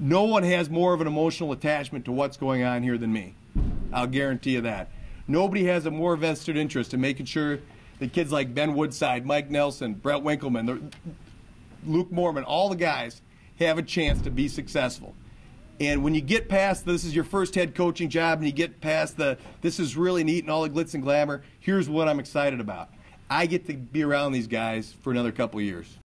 No one has more of an emotional attachment to what's going on here than me. I'll guarantee you that. Nobody has a more vested interest in making sure that kids like Ben Woodside, Mike Nelson, Brett Winkleman, Luke Mormon, all the guys have a chance to be successful. And when you get past this is your first head coaching job and you get past this is really neat and all the glitz and glamour, here's what I'm excited about. I get to be around these guys for another couple of years.